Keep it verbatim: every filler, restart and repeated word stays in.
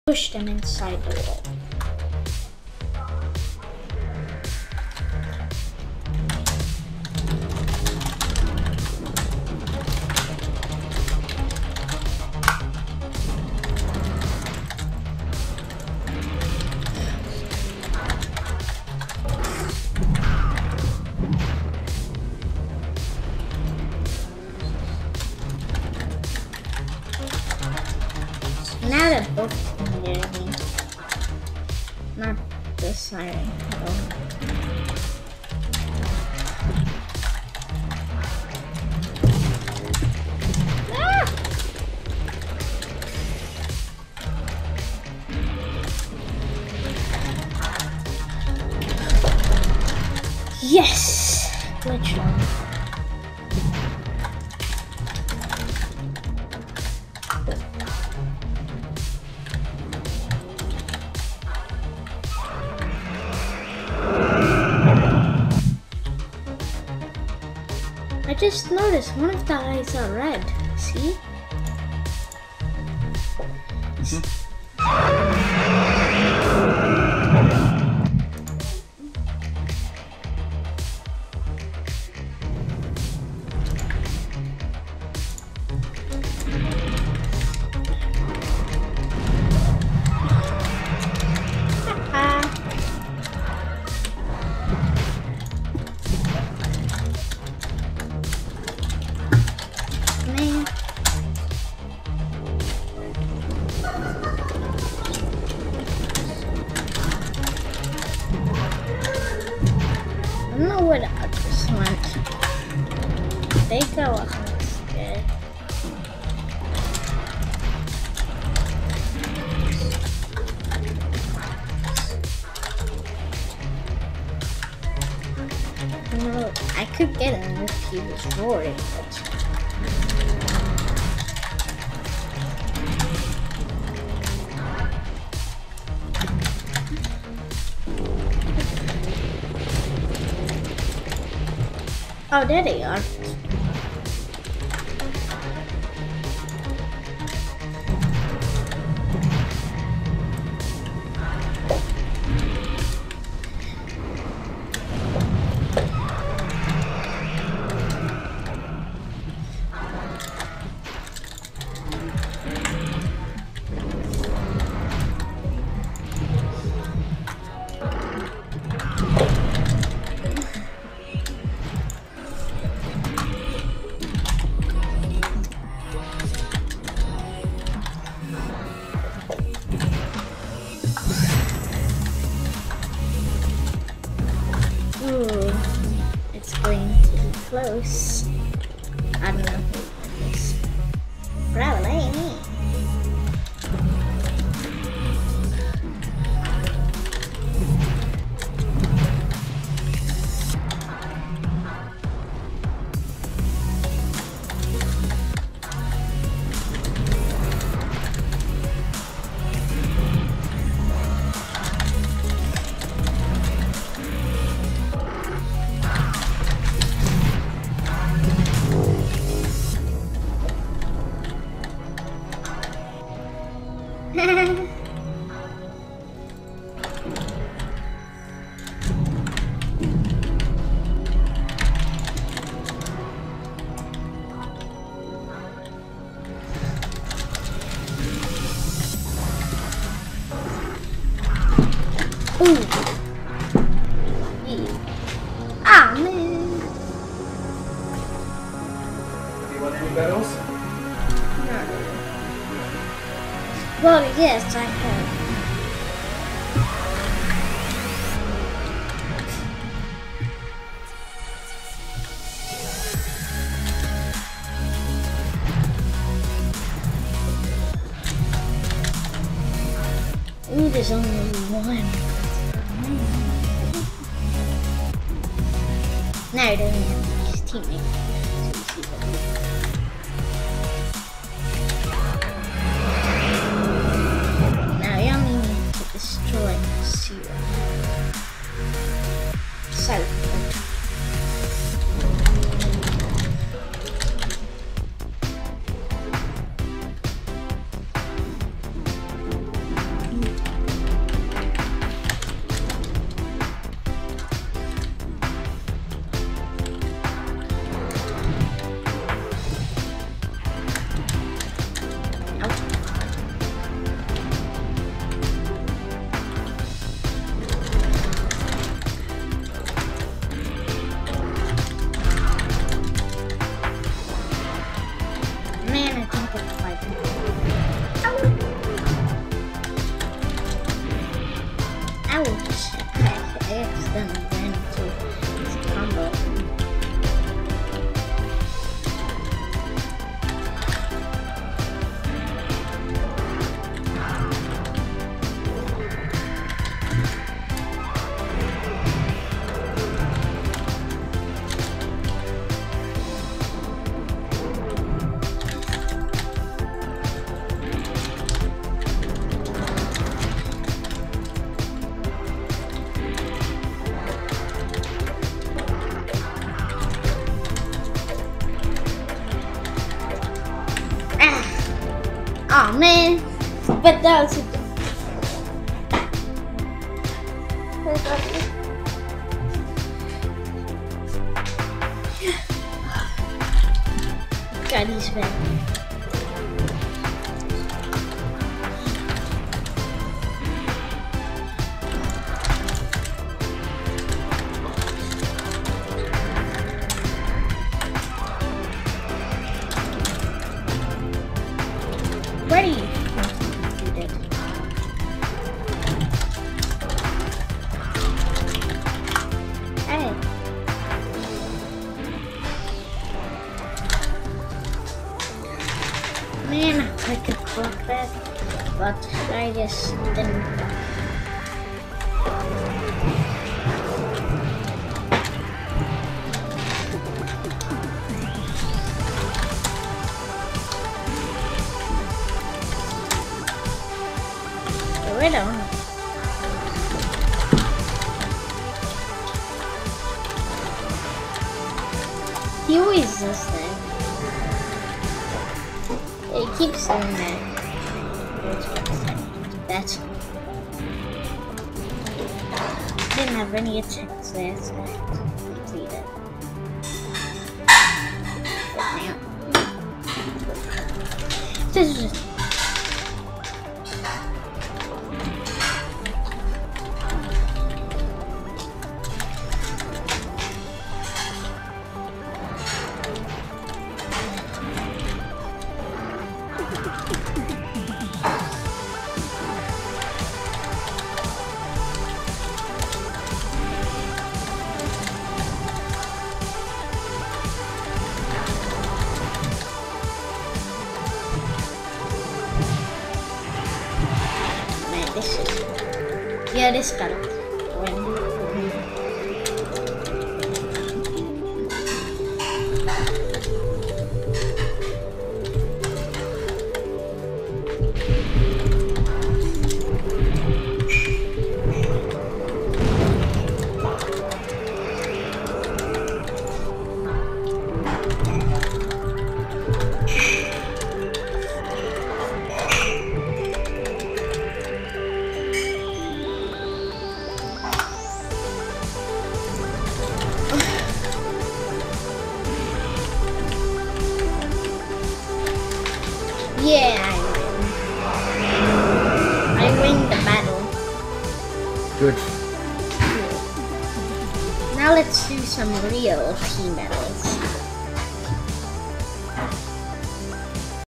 push them inside the wall. Now they're both near me. Not the siren. Oh. Ah! Yes! Glitch one. I just noticed one of the eyes are red. See? I don't know where the others went. I think I wasn't scared. No, I could get him if he was roaring, but oh, there they are. Ooh, it's going to be close. I don't know who it is. Probably me. Ooh. Yeah. Ah, man. You want any medals? No. Well, yes, I have. Ooh, there's only one. Now you don't have his teammate. Now you only need to destroy Zero. South. I accidentally ran into his combo. Oh man, but that was a God, he's bad. Ready? You did. Hey. Man, I could block that, but I just didn't. Right on. He always does that. He keeps doing that. That's. Didn't have any attacks there, so I have to complete it. This is just. This is, yeah, this got it. Yeah, I win. I win the battle. Good. Now let's do some real P medals.